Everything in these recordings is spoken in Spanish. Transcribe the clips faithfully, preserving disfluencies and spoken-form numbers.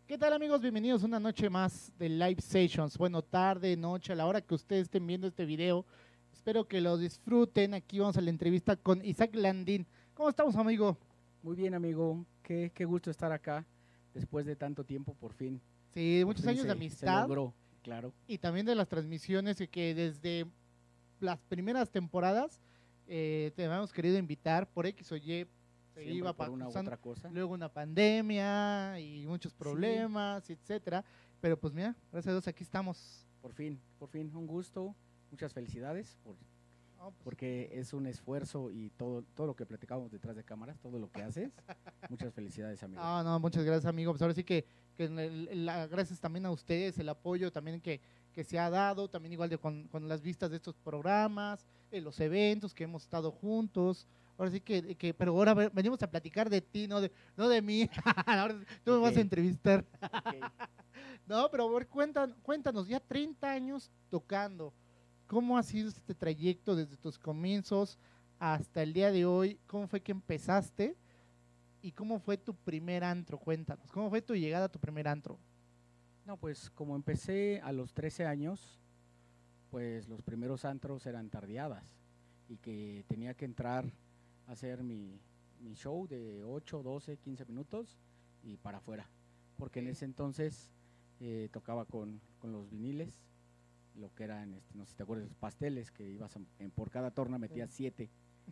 ¿Qué tal amigos? Bienvenidos a una noche más de Live Sessions. Bueno, tarde, noche, a la hora que ustedes estén viendo este video. Espero que lo disfruten. Aquí vamos a la entrevista con Isaac Landín. ¿Cómo estamos, amigo? Muy bien, amigo. Qué, qué gusto estar acá después de tanto tiempo, por fin. Sí, Por muchos fin años de se, se amistad logró, claro. y también de las transmisiones y que desde las primeras temporadas eh, te habíamos querido invitar por X o Y. Se Siempre iba por una u pasando otra cosa. luego una pandemia y muchos Sí, problemas, etcétera. Pero pues mira, gracias a Dios aquí estamos. por fin, por fin, un gusto. Muchas felicidades, por, No, pues, porque es un esfuerzo y todo, todo lo que platicamos detrás de cámaras, todo lo que haces. Muchas felicidades, amigo. no, no, muchas gracias, amigo. Pues ahora sí que, que el- el- la- gracias también a ustedes, el apoyo también que, que se ha dado, también igual de con, con las vistas de estos programas, eh, los eventos que hemos estado juntos. Ahora sí que, que pero ahora ve- venimos a platicar de ti, no de, no de mí. Ahora tú me Ok, vas a entrevistar. ok. No, pero a ver, cuéntanos, cuéntanos, ya treinta años tocando. ¿Cómo ha sido este trayecto desde tus comienzos hasta el día de hoy? ¿Cómo fue que empezaste? ¿Y cómo fue tu primer antro? Cuéntanos, ¿cómo fue tu llegada a tu primer antro? No, pues como empecé a los trece años, pues los primeros antros eran tardeadas y que tenía que entrar a hacer mi, mi show de ocho, doce, quince minutos y para afuera. Porque en Ok. ese entonces eh, tocaba con, con los viniles, lo que eran, este, no sé si te acuerdas, los pasteles, que ibas a- en, por cada torna metías siete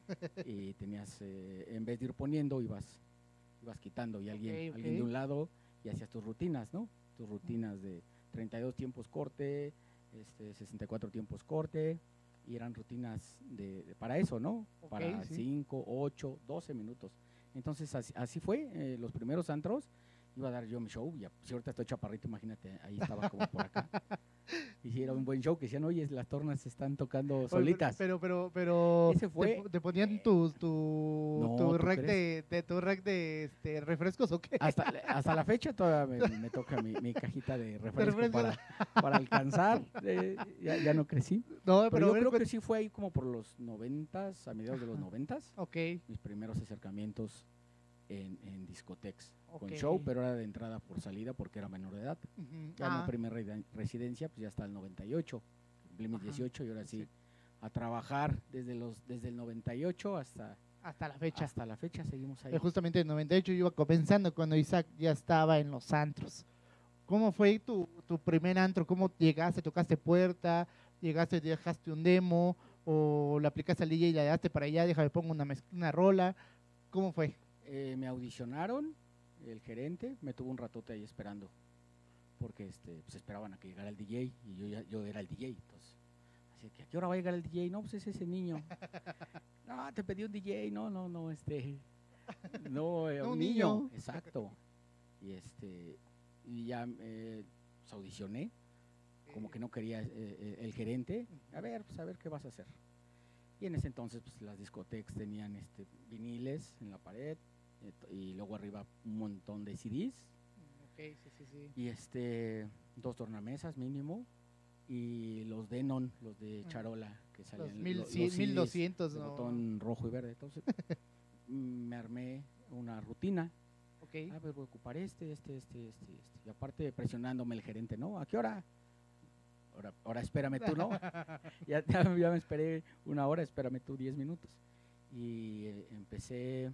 y tenías, eh, en vez de ir poniendo, ibas, ibas quitando y Ok, alguien, ok. alguien de un lado y hacías tus rutinas, ¿no? Tus rutinas de treinta y dos tiempos corte, este, sesenta y cuatro tiempos corte, y eran rutinas de, de- para eso, ¿no? Ok, Para sí. cinco, ocho, doce minutos. Entonces así, así fue, eh, los primeros antros, iba a dar yo mi show, ya, si ahorita estoy chaparrito, imagínate, ahí estaba como por acá. Y si era un buen show, que decían, oye, las tornas se están tocando Oye, pero, solitas. pero, pero, pero Ese ¿te, fue, po- te ponían eh, tu, tu, no, tu ¿tú rack crees? de, de tu rack de este, refrescos o qué? Hasta, hasta la fecha todavía me, me toca mi, mi cajita de De refresco refrescos. para, para alcanzar. Eh, ya, ya no crecí. No, Pero pero a yo ver, creo que cuen- sí fue ahí como por los noventas, a mediados de los Ajá. noventas, Ok, mis primeros acercamientos en, en discotex. ok. Con show, pero era de entrada por salida porque era menor de edad. Ujú. Ya mi Ah, primera residencia, pues ya hasta el noventa y ocho. Cumplí mis ajá. dieciocho y ahora Sí. sí a trabajar desde, los, desde el noventa y ocho hasta, Hasta la fecha. hasta la fecha, seguimos Eh, ahí. Justamente en noventa y ocho yo iba comenzando cuando Isaac ya estaba en los antros. ¿Cómo fue tu, tu primer antro? ¿Cómo llegaste? ¿Tocaste puerta? ¿Llegaste, dejaste un demo? ¿O le aplicaste al D J y le daste para allá? Déjame pongo una, mezcla, una rola. ¿Cómo fue? Eh, me audicionaron, el gerente me tuvo un ratote ahí esperando, porque este, pues esperaban a que llegara el D J y yo, ya, yo era el D J. Entonces, así que, ¿a qué hora va a llegar el D J? No, pues es ese niño. No, te pedí un D J, no, no, no, este, no, eh, No, un un niño, niño. exacto. Y este, y ya eh, pues audicioné, como que no quería eh, eh, el gerente, a ver, pues a ver qué vas a hacer. Y en ese entonces, pues las discotecas tenían este, viniles en la pared eh, y luego arriba un montón de C Ds Ok, sí, sí, sí. y este, dos tornamesas mínimo y los Denon, los de Mm. Charola, que Los salían mil, lo- cien, los mil C Ds doscientos, de no. botón rojo y verde. Entonces mm, me armé una rutina. Ok. Ah, pues voy a ocupar este, este, este, este, este. Y aparte presionándome el gerente, ¿no? ¿A qué hora? Ahora, ahora espérame tú, ¿no? ya, ya, ya me esperé una hora, espérame tú diez minutos. Y eh, empecé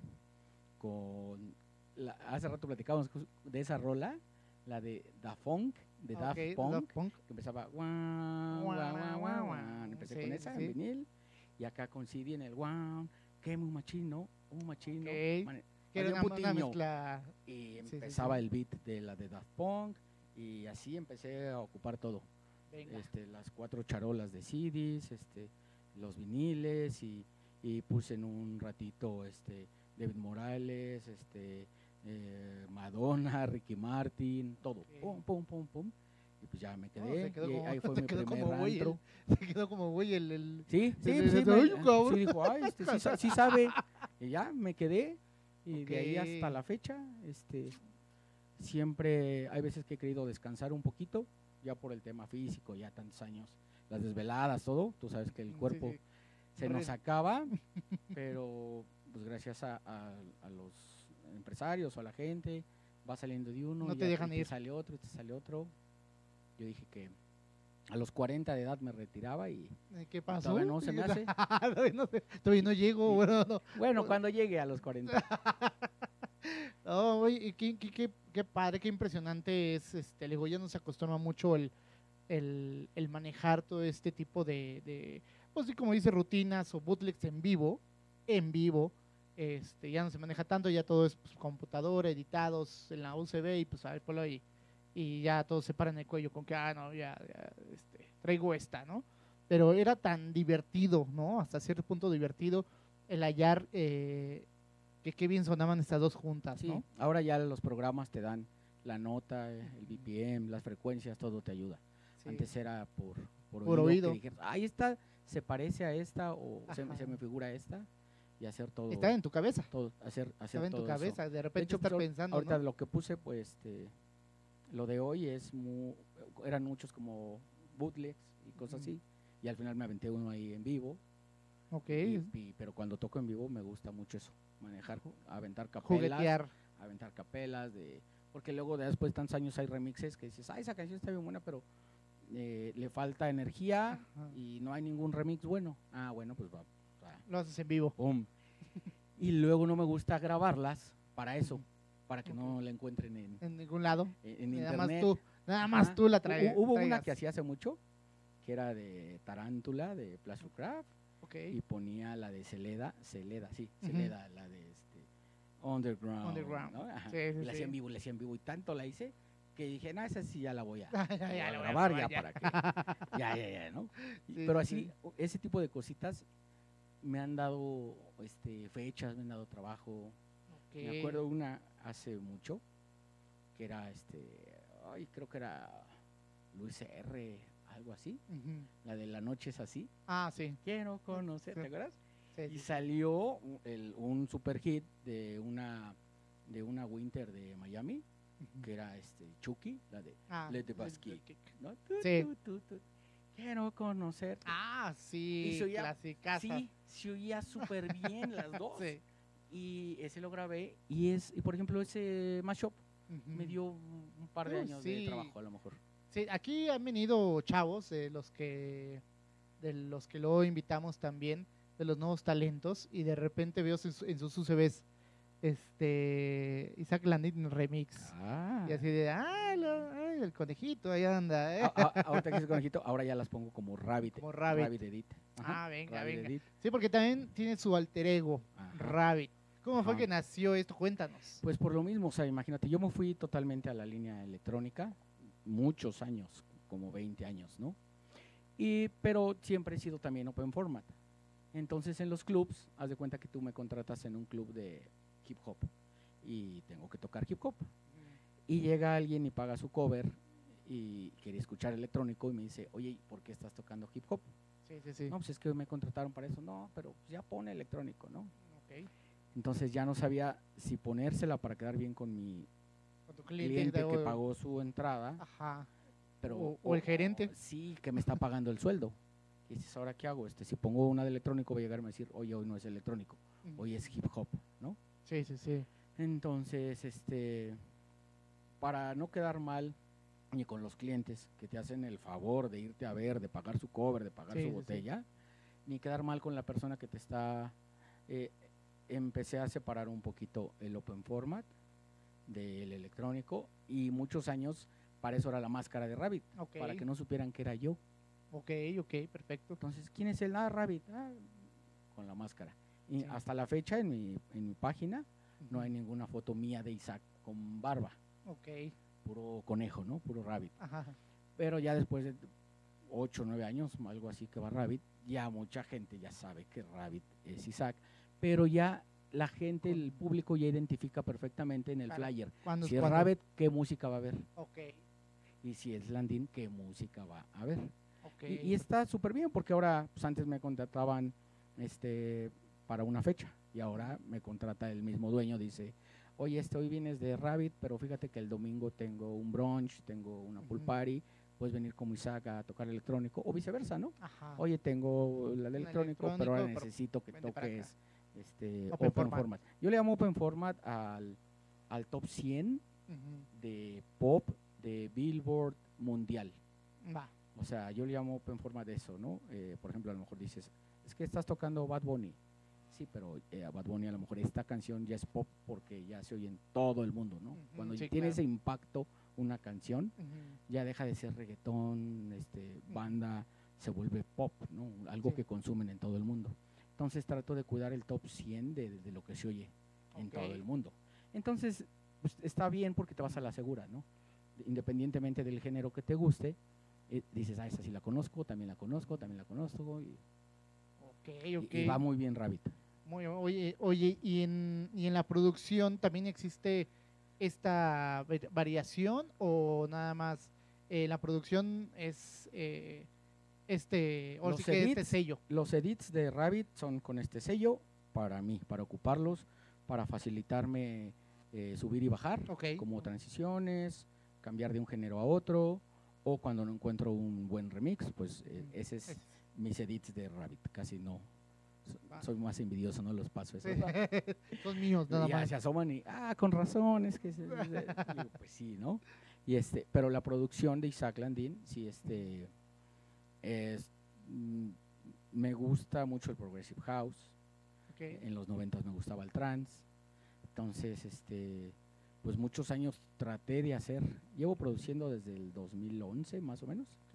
con, la, hace rato platicábamos de esa rola, la de Da Funk, de Ok, Daft Daft Punk, Punk. que empezaba guau, Guau, guau, guau, guau, guau, guau, guau. guau. Empecé con Sí, sí, esa en sí. vinil y acá con C D en el guau, que muy machino, un Ok. machino, man, Que era bien una, una putiño. mezcla. Y Sí, sí, empezaba sí. el beat de la de Daft Punk y así empecé a ocupar todo. Venga. Este, las cuatro charolas de C Ds, este, los viniles y, y puse en un ratito este, David Morales, este, eh, Madonna, Ricky Martin, todo, Ok. pum, pum, pum, pum. Y pues ya me No, se quedé quedó y como, ahí fue se mi quedó primer como güey el, antro. se quedó como güey el, el, Sí, el- sí, el- sí, el- me, ¡ay, cabrón! sí dijo, ay, este, sí, sa- sí sabe. Y ya me quedé y Ok. de ahí hasta la fecha, este, siempre hay veces que he querido descansar un poquito, ya por el tema físico, ya tantos años, las desveladas, todo, tú sabes que el Sí, cuerpo sí. se nos Re- acaba, pero pues gracias a, a- a los empresarios o a la gente va saliendo de uno, No y te ya dejan te ir. sale otro, y te sale otro. Yo dije que a los cuarenta de edad me retiraba y Eh, ¿Qué pasó? todavía no se me hace. todavía, no, se- todavía no llego, Y- bueno, no. Bueno, cuando llegue a los cuarenta. No, oye, y qué, qué, qué, qué padre, qué impresionante es, este, le digo, ya no se acostumbra mucho el, el, el manejar todo este tipo de, de, pues sí, como dice, rutinas o bootlegs en vivo, en vivo, este, ya no se maneja tanto, ya todo es pues, computadora, editados en la U S B y pues a ver, ponlo ahí, y ya todos se paran el cuello con que, ah, no, ya, ya, este, traigo esta, ¿no? Pero era tan divertido, ¿no? Hasta cierto punto divertido el hallar eh, que qué bien sonaban estas dos juntas, Sí, ¿no? ahora ya los programas te dan la nota, eh, el B P M, las frecuencias, todo te ayuda. Sí. Antes era por, por, Por oído, oído. que dijeras, ahí está, se parece a esta o se, Ajá. se me figura a esta, y hacer todo, Estaba en tu cabeza, todo hacer, hacer estaba en tu todo cabeza, eso. de repente hecho, estar pues, ahor- pensando, ahorita ¿no? lo que puse, pues, este, lo de hoy es mu- eran muchos como bootlegs y cosas Ujú. así, y al final me aventé uno ahí en vivo, Ok, y- y- pero cuando toco en vivo me gusta mucho eso, manejar, aventar capelas, juguetear. aventar capelas, de porque luego de después de tantos años hay remixes que dices, ah, esa canción está bien buena, pero eh, le falta energía Ajá. y no hay ningún remix bueno. Ah, bueno, pues va, va, Lo haces en vivo. pum. Y luego no me gusta grabarlas para eso, Ujú. para que Ok. no la encuentren en, En ningún lado. en, en Nada internet. más tú, nada más Ajá. tú la Hu- traes. Hubo una que hacía hace mucho, que era de Tarántula, de Plastercraft, Ok, y ponía la de Celeda, Celeda, sí, Ujú. Celeda, la de este Underground. Underground. ¿no? Ajá. Sí, sí, y la hacía sí. en vivo, la hacía en vivo, y tanto la hice que dije, no, esa sí ya la voy a, Ya, la voy ya a lo voy a grabar probar ya, ya. para que, ya, ya, ya, ¿no? Y- Sí, pero sí, así, sí. o- ese tipo de cositas me han dado este, fechas, me han dado trabajo. Ok. Me acuerdo una hace mucho, que era, este, ay, creo que era Luis R., algo así, Ujú. la de La Noche es Así. Ah, sí. Quiero conocer, Sí. ¿te acuerdas? Sí, Y sí. salió u- el- un super hit de una de una Winter de Miami, Ujú. que era este Chucky, la de Ah, Let the Let Bass the Kick, Kick. ¿no? Tu, Sí. tu, tu, tu. Quiero conocer. Ah, sí, Y se oía- clasicaza. Sí, se oía súper bien las dos. Sí. Y ese lo grabé y es y por ejemplo ese mashup Ujú. me dio un un par de Uh, años sí. de trabajo a lo mejor. Sí, aquí han venido chavos de los que de los que luego invitamos también, de los nuevos talentos, y de repente veo en, su- en sus U S Bs este Isaac Landin remix. Ah. Y así de, ah, lo- ay, el conejito, ahí anda, ¿eh? A- a- ahorita que es conejito, ahora ya las pongo como Rabbit. Como Rabbit. Edit. Ajá, Ah, venga, Rabbit venga. Edit. Sí, porque también tiene su alter ego, Ajá. Rabbit. ¿Cómo fue Ajá. que nació esto? Cuéntanos. Pues por lo mismo, o sea, imagínate, yo me fui totalmente a la línea electrónica, muchos años, como veinte años, ¿no? Y, pero siempre he sido también open format. Entonces en los clubs, haz de cuenta que tú me contratas en un club de hip hop y tengo que tocar hip hop. Y llega alguien y paga su cover y quiere escuchar electrónico y me dice, oye, ¿por qué estás tocando hip hop? Sí, sí, sí. No, pues es que me contrataron para eso. No, pero ya pone electrónico, ¿no? Ok. Entonces ya no sabía si ponérsela para quedar bien con mi Con tu cliente, cliente de- que pagó su entrada, Ajá. pero o- o el gerente. sí, que me está pagando el sueldo. Y dices, ¿ahora qué hago? Este, si pongo una de electrónico, va a llegarme a decir, oye, hoy no es electrónico, Ujú. hoy es hip hop, ¿no? Sí, sí, sí. Entonces, este, para no quedar mal ni con los clientes que te hacen el favor de irte a ver, de pagar su cover, de pagar Sí, su sí, sí. botella, ni quedar mal con la persona que te está, eh, empecé a separar un poquito el open format del electrónico y muchos años para eso era la máscara de Rabbit, Ok. para que no supieran que era yo. Ok, ok, perfecto. Entonces, ¿quién es el ah, Rabbit? Ah, con la máscara. Y Sí. hasta la fecha en mi, en mi página no Ujú. hay ninguna foto mía de Isaac con barba, Ok. puro conejo, ¿no? Puro Rabbit. Ajá. Pero ya después de ocho o nueve años, algo así que va Rabbit, ya mucha gente ya sabe que Rabbit es Isaac, pero ya la gente, el público ya identifica perfectamente en el Claro. flyer. ¿Cuándo Si es es cuándo? Rabbit, ¿qué música va a haber? Ok. Y si es Landin, ¿qué música va a haber? Ok. Y, y está súper bien porque ahora, pues antes me contrataban este, para una fecha y ahora me contrata el mismo dueño, dice, oye, este, hoy vienes de Rabbit, pero fíjate que el domingo tengo un brunch, tengo una pool Ujú. party, puedes venir como Isaac a tocar electrónico o viceversa, ¿no? Ajá. Oye, tengo la de Un electrónico, pero ahora electrónico, pero necesito que vente para acá. toques este, Open open, format. format. Yo le llamo open format al, al top cien Ujú. de pop de Billboard mundial. Va. O sea, yo le llamo en forma de eso, ¿no? Eh, por ejemplo, a lo mejor dices, es que estás tocando Bad Bunny. Sí, pero eh, a Bad Bunny a lo mejor esta canción ya es pop porque ya se oye en todo el mundo, ¿no? Ujú, Cuando sí, tiene claro. ese impacto una canción, Ujú. ya deja de ser reggaetón, este, banda, se vuelve pop, ¿no? Algo Sí. que consumen en todo el mundo. Entonces trato de cuidar el top cien de, de lo que se oye en Ok. todo el mundo. Entonces, pues, está bien porque te vas a la segura, ¿no? Independientemente del género que te guste, eh, dices, ah, esa sí la conozco, también la conozco, también la conozco, y, Ok, y- ok. y va muy bien Rabbit. Muy, oye, oye, y en, y en la producción también existe esta va- variación o nada más eh, la producción es eh, este, o sí Los que este edits, sello. los edits de Rabbit son con este sello para mí, para ocuparlos, para facilitarme eh, subir y bajar, Ok. como transiciones, cambiar de un género a otro, o cuando no encuentro un buen remix, pues eh, Mm, ese es ese. mis edits de Rabbit, casi no. so- Va. Soy más envidioso, no los paso Sí. esos. Son míos nada Y ya más. se asoman y, ah, con razón, es que, se- se- se-". Digo, pues sí, ¿no? Y este, pero la producción de Isaac Landín, sí, este, es, mm, me gusta mucho el Progressive House, Ok. en los noventas me gustaba el trance, entonces, este, pues muchos años traté de hacer, llevo produciendo desde el dos mil once más o menos, Ok.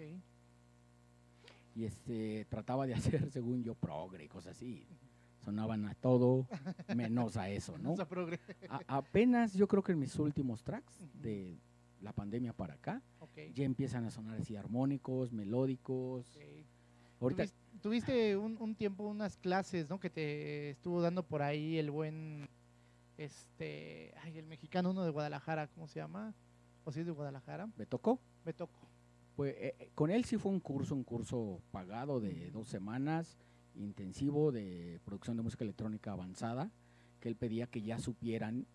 y este, trataba de hacer, según yo, progre y cosas así, sonaban a todo, menos a eso, ¿no? Esa progre- A- apenas yo creo que en mis últimos tracks Ujú. de la pandemia para acá, Ok. ya empiezan a sonar así armónicos, melódicos. Ok. Ahorita Tuviste, tuviste un, un tiempo unas clases, ¿no? Que te estuvo dando por ahí el buen, este, ay, el mexicano, uno de Guadalajara, ¿cómo se llama? ¿O si es de Guadalajara? me tocó, Me tocó. pues eh, eh, con él sí fue un curso, un curso pagado de Ujú. dos semanas, intensivo de producción de música electrónica avanzada, que él pedía que ya supieran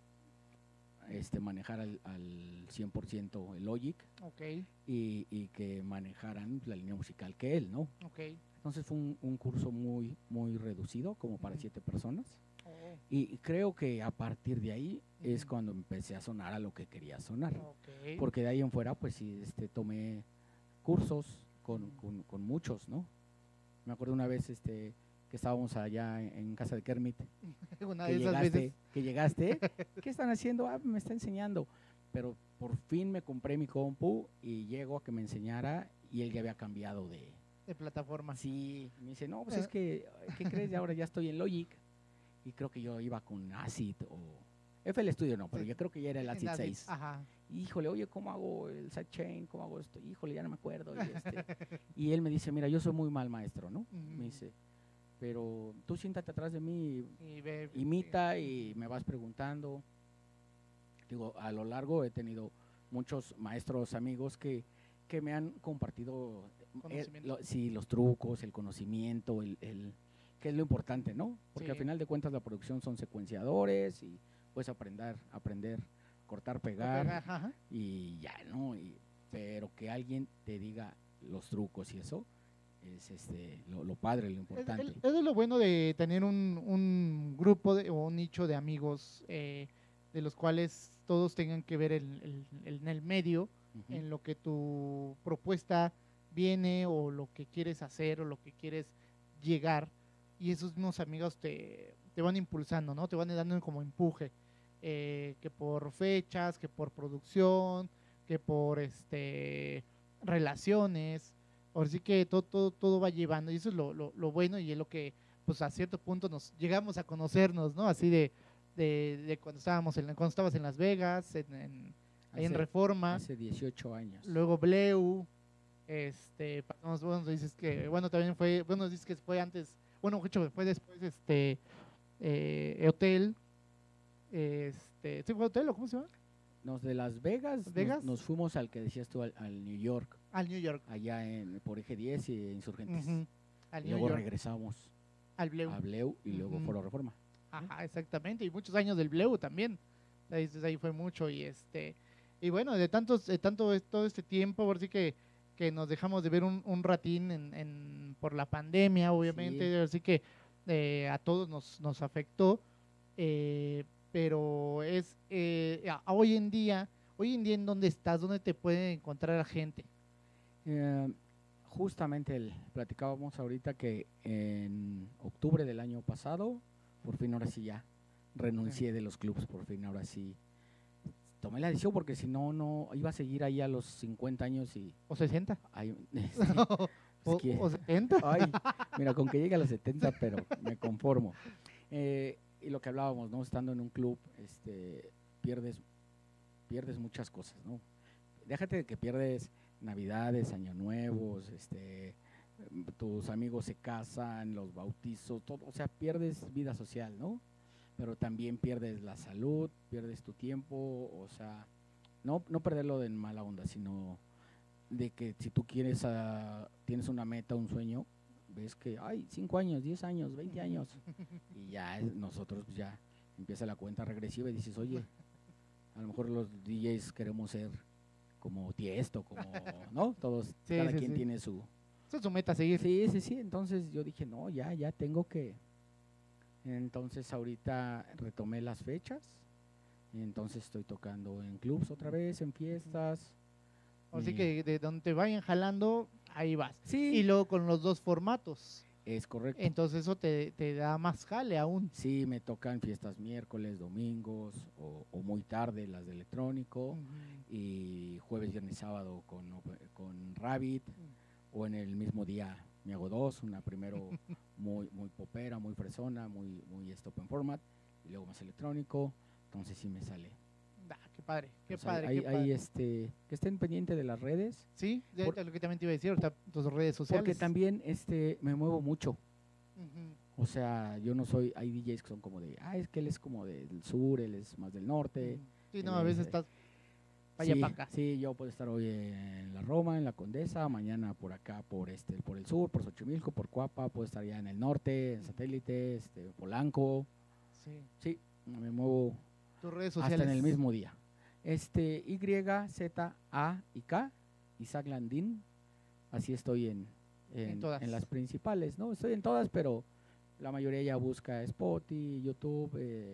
este, manejar al, al cien por ciento el Logic Ok, y, y que manejaran la línea musical que él, ¿no? ok. Entonces fue un, un curso muy, muy reducido, como para Ujú. siete personas. Oh, Y creo que a partir de ahí es Ujú. cuando empecé a sonar a lo que quería sonar. ok. Porque de ahí en fuera, pues sí, este, tomé cursos con, Ujú. con, con muchos, ¿no? Me acuerdo una vez este, que estábamos allá en, en casa de Kermit, Una que de esas llegaste, veces. que llegaste, ¿qué están haciendo? Ah, me está enseñando. Pero por fin me compré mi compu y llego a que me enseñara y él ya había cambiado de... De plataforma. Sí, me dice, no, pues Ah. es que, ¿qué crees? Ahora ya estoy en Logic. Y creo que yo iba con Acid o F L Studio, no, pero Sí. yo creo que ya era el En Acid Acid, seis. Ajá. Híjole, oye, ¿cómo hago el sidechain? ¿Cómo hago esto? Híjole, ya no me acuerdo. Y, este, y él me dice, mira, yo soy muy mal maestro, ¿no? Ujú. Me dice, pero tú siéntate atrás de mí, Y ve- imita y Ujú. me vas preguntando. Digo, a lo largo he tenido muchos maestros, amigos que, que me han compartido eh, Conocimiento. lo- sí, los trucos, el conocimiento, el, el- que es lo importante, ¿no? Porque Sí. al final de cuentas la producción son secuenciadores y puedes aprender, aprender, cortar, pegar Ajá, ajá. y ya, ¿no? Y- pero que alguien te diga los trucos y eso es este lo, lo padre, lo Es, importante. el- eso es lo bueno de tener un, un grupo de- o un nicho de amigos eh, de los cuales todos tengan que ver el- el- el- en el medio, Ujú. en lo que tu propuesta viene o lo que quieres hacer o lo que quieres llegar. Y esos mismos amigos te, te van impulsando, ¿no? Te van dando como empuje, eh, que por fechas, que por producción, que por este relaciones. Ahora sí que todo, todo, todo va llevando, y eso es lo, lo, lo bueno, y es lo que, pues a cierto punto nos llegamos a conocernos, ¿no? Así de, de, de cuando estábamos en, cuando estabas en Las Vegas, en, en, ahí en Hace- Reforma, Hace dieciocho años. luego Bleu, este, pasamos, bueno, dices que, bueno, también fue, bueno, dices que fue antes, bueno, de hecho, fue después, este, eh, Hotel, este, ¿sí fue Hotel o cómo se llama? Nos de Las Vegas, nos- Vegas? Nos, fuimos al que decías tú, al, al New York, Al New York. allá en, por Eje diez y Insurgentes. Ujú, Al Y New luego York, regresamos al Bleu. a Bleu y luego Ujú. Foro Reforma. Ajá, exactamente, y muchos años del Bleu también. Ahí, desde ahí fue mucho y este y bueno, de tantos de tanto es- todo este tiempo, por sí que que nos dejamos de ver un, un ratín en, en- por la pandemia, obviamente, así que eh, a todos nos, nos afectó, eh, pero es eh, a- hoy en día Hoy en día, ¿en dónde estás? ¿Dónde te puede encontrar la gente? Eh, justamente el, platicábamos ahorita que en octubre del año pasado, por fin ahora sí ya renuncié de los clubes, por fin ahora sí tomé la decisión porque si no, no iba a seguir ahí a los cincuenta años y... ¿O sesenta? Ay, este, ¿O, es que- o setenta? ay, mira, con que llegue a los setenta, pero me conformo. Eh, y lo que hablábamos, ¿no? Estando en un club, este, pierdes, pierdes muchas cosas, ¿no? Déjate de que pierdes Navidades, Año Nuevos, este, tus amigos se casan, los bautizos, todo, o sea, pierdes vida social, ¿no? Pero también pierdes la salud, pierdes tu tiempo, o sea, no, no perderlo en mala onda, sino de que si tú quieres, uh, tienes una meta, un sueño, ves que, ay, cinco años, diez años, veinte años, y ya es, nosotros pues ya empieza la cuenta regresiva y dices, oye, a lo mejor los D Js queremos ser como Tiesto, como, ¿no? Todos, Sí, cada sí, quien sí. tiene su... Esa es su meta, seguir. Sí, sí, sí, entonces yo dije, no, ya, ya tengo que... Entonces ahorita retomé las fechas, entonces estoy tocando en clubs otra vez, en fiestas. Así eh, que de donde te vayan jalando, ahí vas. Sí, Y luego con los dos formatos. es correcto. Entonces eso te, te da más jale aún. Sí, me tocan fiestas miércoles, domingos o, o muy tarde las de electrónico Ujú. y jueves, viernes, sábado con, con Rabbit o en el mismo día me hago dos, una primero muy muy popera, muy fresona, muy muy este open format y luego más electrónico, entonces sí me sale. Ah, qué padre, qué Pues padre, ahí, qué ahí, padre. este, que estén pendientes de las redes, Sí, de por- ahorita lo que también te iba a decir, ahorita tus redes sociales. porque también este me muevo mucho. Ujú, O sea, yo no soy, hay D Js que son como de, ah, es que él es como del sur, él es más del norte. ujú. Sí, no, él a es, veces eh, estás para allá Sí, para acá. sí, yo puedo estar hoy en la Roma, en la Condesa, mañana por acá, por este, por el sur, por Xochimilco, por Cuapa, puedo estar ya en el norte, en Satélite, este, Polanco. Sí. Sí, me muevo Tus redes sociales. hasta en el mismo día. Este, Y, Z, A y K, Isaac Landín, así estoy en, en, En todas. en las principales, ¿no? Estoy en todas, pero la mayoría ya busca Spotify, YouTube, eh,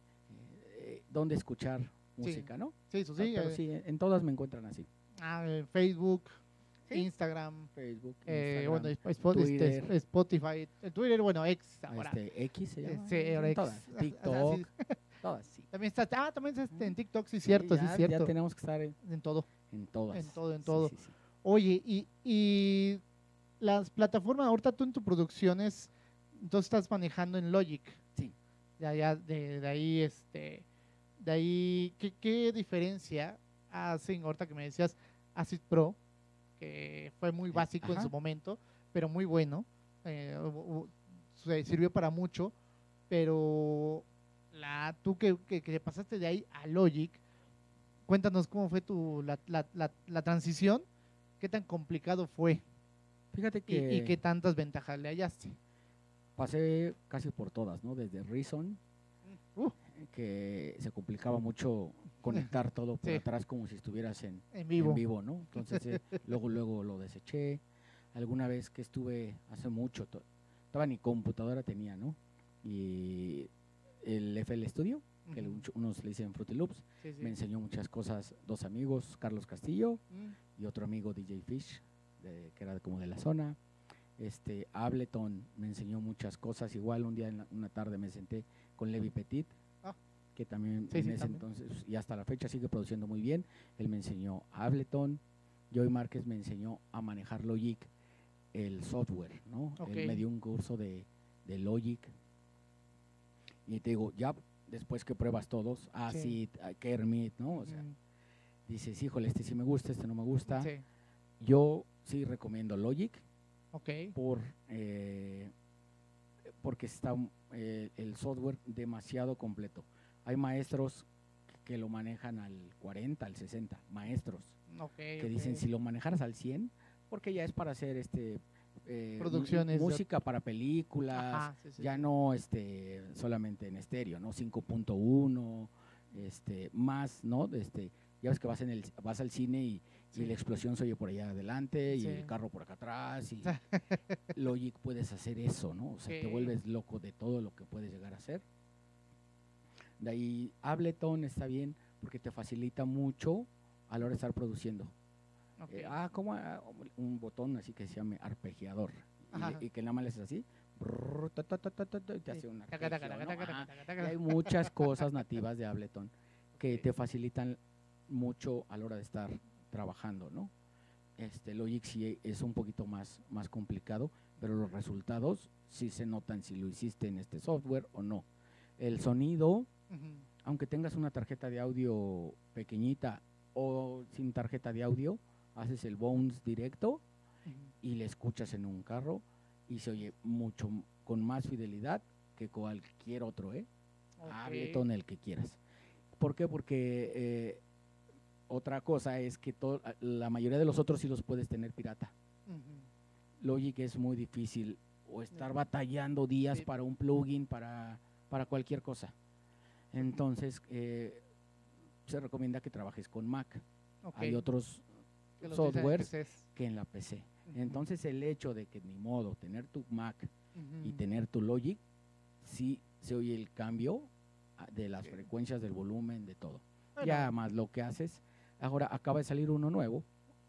eh, dónde escuchar música, ¿no? Sí, eso Ah, sí. pero eh, sí, en, en todas me encuentran así. ah, eh, Facebook, Sí. Instagram, Facebook, eh, Instagram, bueno, Spo- este, Twitter, Spotify, el Twitter, bueno, X ahora. este, X se Eh, llama, sí, ahora en X. todas, Ah, TikTok, sí. todas, sí. También está, ah, también está este en TikTok, sí, Sí, cierto, sí, ya, cierto. ya tenemos que estar en, En todo, en todas. en todo, en Sí, todo. sí, sí. Oye, y, y las plataformas, ahorita tú en tu producciones, tú estás manejando en Logic. Sí. Ya, ya, de, de ahí, este, de ahí, ¿qué, qué diferencia hacen ahorita que me decías Acid Pro, que fue muy Eh, básico en ajá. su momento, pero muy bueno, eh, u- u- se sirvió para mucho, pero la, tú que, que, que pasaste de ahí a Logic, cuéntanos cómo fue tu, la, la, la, la transición, qué tan complicado fue Fíjate y, que y qué tantas ventajas le hallaste. pasé casi por todas, ¿no? Desde Reason, Uh, que se complicaba mucho conectar todo por Sí. atrás como si estuvieras en, en vivo. en vivo, ¿no? Entonces, eh, luego, luego lo deseché. Alguna vez que estuve hace mucho, to- estaba ni computadora tenía, ¿no? Y el F L Studio, que Ujú. le- unos le dicen Fruity Loops, Sí, sí. me enseñó muchas cosas, dos amigos, Carlos Castillo Mm, y otro amigo D J Fish, de- que era como de la zona. Este, Ableton me enseñó muchas cosas, igual un día en la- una tarde me senté con Levi Petit, Ah. que también Sí, en sí, ese también. entonces y hasta la fecha sigue produciendo muy bien. Él me enseñó Ableton, Joey Márquez me enseñó a manejar Logic, el software, ¿no? Ok. Él me dio un curso de, de Logic y te digo, ya después que pruebas todos, Acid, ah, Kermit, ¿no? O sea, Mm, dices, híjole, este sí me gusta, este no me gusta. sí, Yo sí recomiendo Logic ok. por eh, porque está eh, el software demasiado completo. Hay maestros que lo manejan al cuarenta, al sesenta, maestros Ok, que dicen ok. si lo manejaras al cien, porque ya es para hacer este eh, mu- Producciones de- música para películas, Ajá, sí, sí, ya sí. no este solamente en estéreo, ¿no? cinco punto uno, este más, ¿no? Este, ya ves que vas en el vas al cine y, Sí. y la explosión se oye por allá adelante y Sí. el carro por acá atrás y Logic puedes hacer eso, ¿no? O sea, te Ok. vuelves loco de todo lo que puedes llegar a hacer. De ahí Ableton está bien porque te facilita mucho a la hora de estar produciendo. Okay. Eh, ah, como ah, un botón así que se llama arpegiador, y, Ajá. y que nada más le haces así, brrr, ta, ta, ta, ta, ta, y te Sí. hace un Taca, taca, arpegio, taca, ¿no? taca, Ajá. taca, taca, Y taca. hay muchas cosas nativas de Ableton que Ok. te facilitan mucho a la hora de estar trabajando, ¿no? Este, Logic sí es un poquito más, más complicado, pero los resultados sí se notan si lo hiciste en este software o no. El sonido, Ujú. aunque tengas una tarjeta de audio pequeñita o sin tarjeta de audio, haces el Bones directo Ujú. y le escuchas en un carro y se oye mucho m- con más fidelidad que cualquier otro, ¿eh? Ok. Ableton, el que quieras. ¿Por qué? Porque eh, otra cosa es que to- la mayoría de los otros sí los puedes tener pirata. Ujú. Logic es muy difícil o estar batallando días Sí. para un plugin, para, para cualquier cosa. Entonces, eh, se recomienda que trabajes con Mac. Ok. Hay otros Que los utilizan en softwares P Cs. que en la P C. Ujú. Entonces, el hecho de que ni modo tener tu Mac y Ujú. tener tu Logic, sí se oye el cambio ah, de las Sí. frecuencias, del volumen, de todo. Bueno. Ya más lo que haces. Ahora acaba de salir uno nuevo.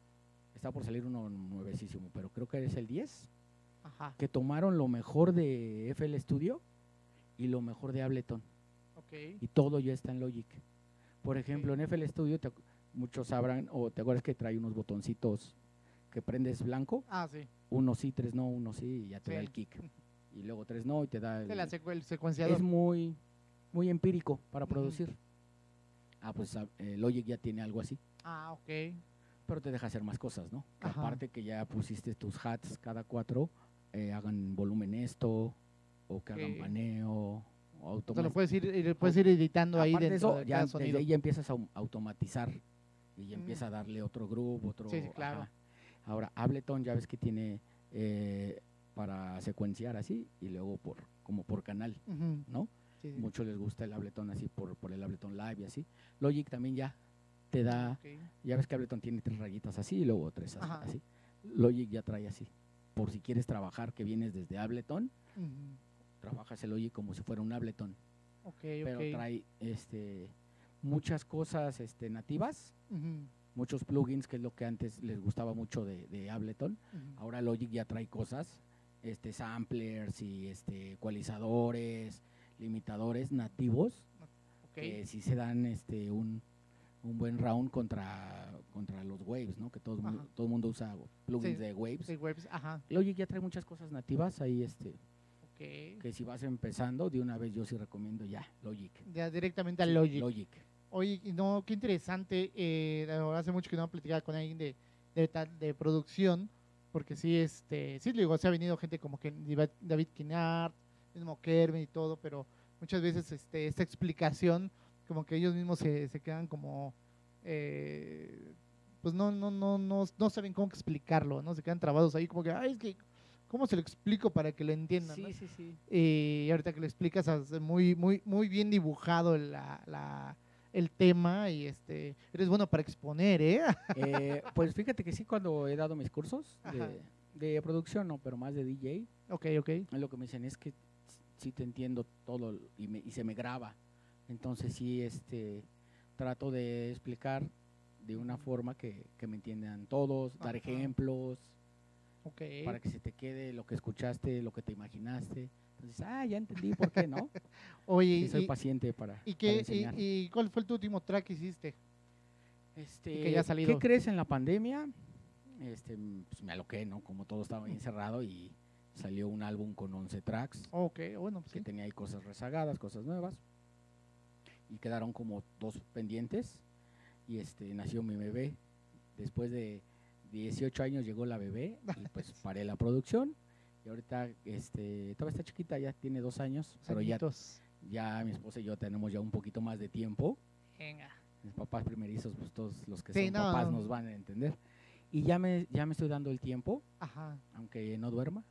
Está por salir uno nuevecísimo, pero creo que es el diez, Ajá. que tomaron lo mejor de F L Studio y lo mejor de Ableton. Ok. Y todo ya está en Logic. Por ejemplo, Ok. en F L Studio, te ac- muchos sabrán, o te acuerdas que trae unos botoncitos que prendes blanco, Ah, sí. uno sí, tres no, uno sí, y ya te da Sí. el kick. Y luego tres no, y te da De el... la secue- el secuenciador. Es muy, muy empírico para Ujú. producir. Ah, pues ah, eh, Logic ya tiene algo así, Ah, ok. pero te deja hacer más cosas, ¿no? Que Ajá. aparte que ya pusiste tus hats cada cuatro, eh, hagan volumen esto, o que hagan Ok. paneo, o O sea, lo automático. puedes ir, ir- puedes ir editando ahí Aparte de dentro eso, de ya cada desde sonido. ahí ya empiezas a au- automatizar y ya Mm. empieza a darle otro groove, otro... Sí, sí, claro. ajá. Ahora, Ableton ya ves que tiene eh, para secuenciar así y luego por como por canal, Ujú. ¿no? Sí, sí. Mucho les gusta el Ableton así por, por el Ableton Live y así. Logic también ya te da, Ok. ya ves que Ableton tiene tres rayitas así y luego tres así. Ajá. así. Logic ya trae así. Por si quieres trabajar que vienes desde Ableton, Ujú. trabajas el Logic como si fuera un Ableton, Ok, pero ok. trae este muchas cosas este nativas, Ujú. muchos plugins, que es lo que antes les gustaba mucho de, de Ableton. Ujú. Ahora Logic ya trae cosas, este samplers y este ecualizadores, limitadores nativos, Ok. que sí se dan este un, un buen round contra, contra los waves, ¿no? Que todo el mundo, Ajá. todo el mundo usa plugins Sí, de waves. Sí, webs, ajá. Logic ya trae muchas cosas nativas ahí, este, Ok. que si vas empezando, de una vez yo sí recomiendo ya Logic. Ya directamente al Sí, Logic. Logic. Oye, y no, qué interesante. Eh, la verdad, hace mucho que no platicaba con alguien de, de, tal- de producción, porque sí, este, sí, digo, se ha venido gente como que David David Kinart, mismo Kervin y todo, pero muchas veces este, esta explicación, como que ellos mismos se, se quedan como, eh, pues no, no, no, no, no saben cómo explicarlo, ¿no? Se quedan trabados ahí, como que, ay, es que, ¿cómo se lo explico para que lo entiendan? ¿no? Sí, sí, sí. Eh, y ahorita que lo explicas, hace muy, muy, muy bien dibujado la, la- el tema y este, eres bueno para exponer, ¿eh? Eh, pues fíjate que sí, cuando he dado mis cursos Ajá. de, de producción, no, pero más de D J, Ok, ok. es lo que me dicen es que sí te entiendo todo y, me- y se me graba. Entonces sí, este, trato de explicar de una forma que, que me entiendan todos, dar Ajá. ejemplos, Ok. para que se te quede lo que escuchaste, lo que te imaginaste. Entonces, ah, ya entendí por qué, ¿no? Oye, Sí, soy y, paciente para, y, para qué, enseñar. y, y cuál fue tu último track que hiciste? Este, y que ya ha salido. ¿Qué crees en la pandemia? Este, mm, pues me aloqué, ¿no? Como todo estaba ahí encerrado y salió un álbum con once tracks, Ok, bueno, pues que sí. tenía ahí cosas rezagadas, cosas nuevas. Y quedaron como dos pendientes. Y este, nació mi bebé. Después de dieciocho años llegó la bebé y pues paré la producción. Y ahorita, este, todavía está chiquita, ya tiene dos años, pero ya, Añitos. ya mi esposa y yo tenemos ya un poquito más de tiempo. Venga. Mis papás primerizos, pues todos los que Sí, son no, papás no. nos van a entender. Y ya me, ya me estoy dando el tiempo, Ajá. aunque no duerma.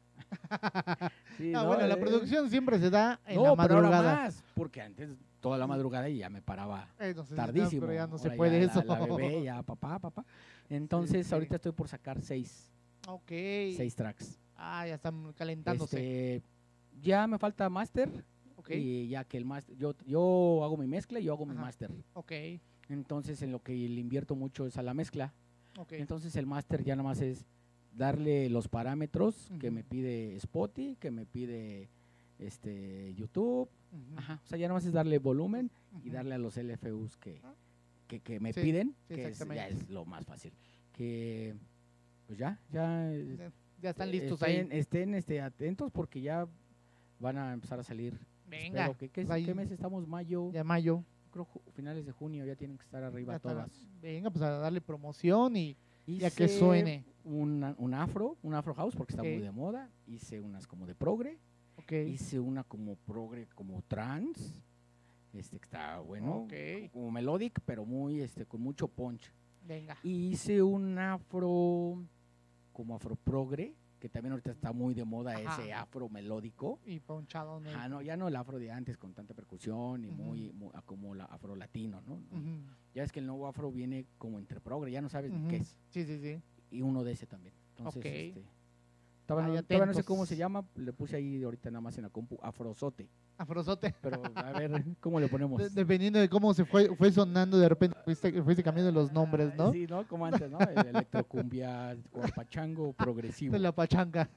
Sí, no, ¿no? bueno, la Eh, producción siempre se da en no, la pero ahora madrugada. más, porque antes toda la madrugada y ya me paraba Eh, no sé si tardísimo. no, pero ya no se Ahora puede ya eso. La, la bebé, ya papá, papá. Entonces, sí. ahorita estoy por sacar seis, Ok. seis tracks. Ah, ya están calentándose. Este, ya me falta máster Ok. y ya que el máster, yo, yo hago mi mezcla y yo hago mi Ajá. máster. Ok. Entonces, en lo que le invierto mucho es a la mezcla. Ok. Entonces, el máster ya nada más es darle los parámetros que Ujú. me pide Spotify, que me pide este YouTube. Ujú. Ajá. O sea, ya nada más es darle volumen y Ujú. darle a los L F Us que, Ah. que, que me Sí, piden, sí, que es, ya exactamente. es lo más fácil. Que, pues ya, ya. eh, Ya, ya están eh, listos estén, ahí. Estén este, atentos porque ya van a empezar a salir. Venga. Espero que, ¿qué, pues ahí, ¿qué mes estamos? Mayo. ya mayo. Creo ju- finales de junio ya tienen que estar arriba Ya está. todas. Venga, pues a darle promoción y ya que Hice suene. una- un afro, un afro house porque está Ok. muy de moda. Hice unas como de progre. Ok. Hice una como progre, como trans. Este que está bueno. Ok. Como melodic, pero muy, este, con mucho punch. Venga. Y hice un afro, como afro progre, que también ahorita está muy de moda. Ajá. Ese afro melódico. Y ponchado. ¿no? Ah, no, ya no el afro de antes con tanta percusión y Ujú. muy, muy- ah, como el afro latino, ¿no? Ujú. Ya es que el nuevo afro viene como entre progre, ya no sabes ni Ujú. qué es. Sí, sí, sí. Y uno de ese también. Entonces, Ok. este, todavía, Ahí no, todavía no sé atentos. cómo se llama, le puse ahí ahorita nada más en la compu, afrozote. Afrozote. Pero a ver, ¿cómo le ponemos? De- dependiendo de cómo se fue, fue sonando, de repente fuiste, fuiste cambiando los nombres, ¿no? Ah, sí, ¿no? Como antes, ¿no? El electrocumbia, guapachango, progresivo. De la pachanga.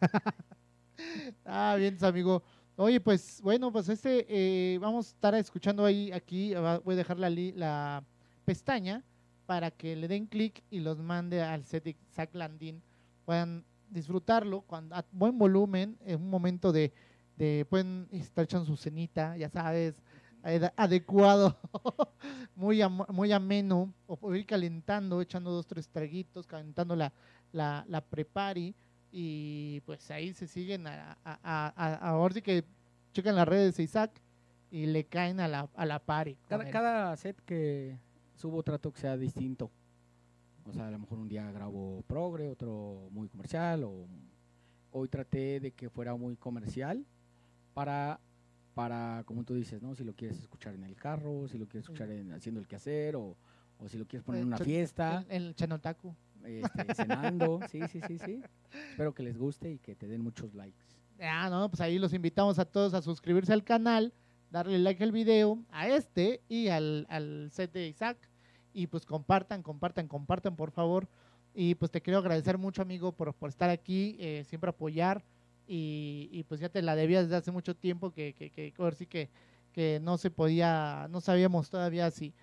Ah, bien, amigo. Oye, pues bueno, pues este, eh, vamos a estar escuchando ahí, aquí, va- voy a dejar la, li- la pestaña para que le den clic y los mande al set de Zach Landin, puedan disfrutarlo cuando, a buen volumen, en un momento de, de pueden estar echando su cenita, ya sabes, ade- adecuado, muy, am- muy ameno, o puede ir calentando, echando dos, tres traguitos, calentando la, la, la prepari, y pues ahí se siguen a, a, a, a- ahora sí que checan las redes de Isaac y le caen a la, a la pari. con Cada, él. cada set que subo trato que sea distinto. O sea, a lo mejor un día grabo progre, otro muy comercial. O hoy traté de que fuera muy comercial para, para, como tú dices, ¿no? Si lo quieres escuchar en el carro, si lo quieres escuchar en, haciendo el quehacer, o, o si lo quieres poner en una Ch- fiesta, El, el Chanotaku. este, cenando. Sí, sí, sí, sí. Espero que les guste y que te den muchos likes. Ah, no, pues ahí los invitamos a todos a suscribirse al canal, darle like al video, a este y al, al set de Isaac. Y pues compartan, compartan, compartan, por favor. Y pues te quiero agradecer mucho, amigo, por, por estar aquí, eh, siempre apoyar. Y, y pues ya te la debía desde hace mucho tiempo que, que, que ahora sí que, que no se podía, no sabíamos todavía si,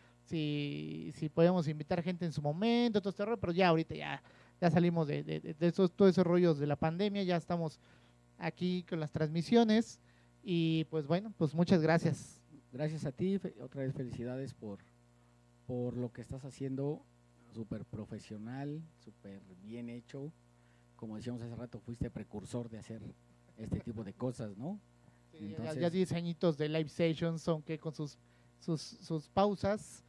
si, si podíamos invitar gente en su momento, todo este rollo, pero ya ahorita ya, ya salimos de, de, de esos, todos esos rollos de la pandemia, ya estamos aquí con las transmisiones. Y pues bueno, pues muchas gracias. Gracias a ti, fe- otra vez felicidades por, por lo que estás haciendo, súper profesional, súper bien hecho. Como decíamos hace rato, fuiste precursor de hacer este tipo de cosas, ¿no? Sí, ya- Entonces- ya diez añitos de live sessions, aunque con sus, sus, sus pausas,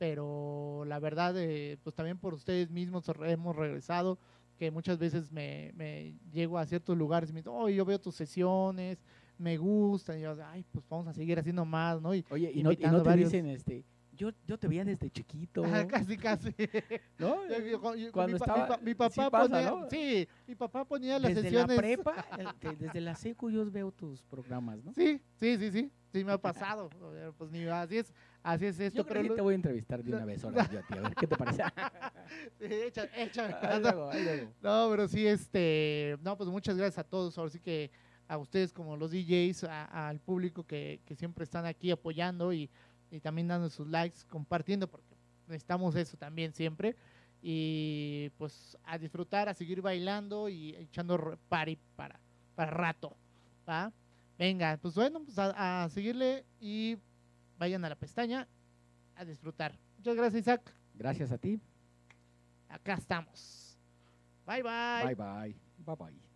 pero la verdad, eh, pues también por ustedes mismos re- hemos regresado, que muchas veces me, me llego a ciertos lugares y me dicen, oh, yo veo tus sesiones, me gustan, y yo, ay, pues vamos a seguir haciendo más, ¿no? Y Oye, y no, y invitando no te varios. dicen, este, yo, yo te veía desde chiquito, Ajá, casi, casi. ¿no? Yo- yo- yo- Cuando mi, pa- estaba- mi pa- mi sí papá pasa, ponía, ¿no? sí, mi papá ponía las Desde sesiones. la prepa, eh, de- desde la secu yo veo tus programas, ¿no? Sí, sí, sí, sí, sí me ha pasado. eh, Pues ni así es, así es esto. Yo creo pero que lo- te voy a entrevistar de lo- una vez ahora, yo a ti, a ver qué te parece. sí, echa- échame. Ahí luego, ahí luego. No, pero sí, este, no, pues muchas gracias a todos. Ahora sí que a ustedes como los D Js, a- al público que, que siempre están aquí apoyando y, y también dando sus likes, compartiendo, porque necesitamos eso también siempre. Y pues a disfrutar, a seguir bailando y echando r- party para, para rato, ¿va? Venga, pues bueno, pues a, a seguirle y vayan a la pestaña a disfrutar. Muchas gracias, Isaac. Gracias a ti. Acá estamos. Bye, bye. Bye bye. Bye bye.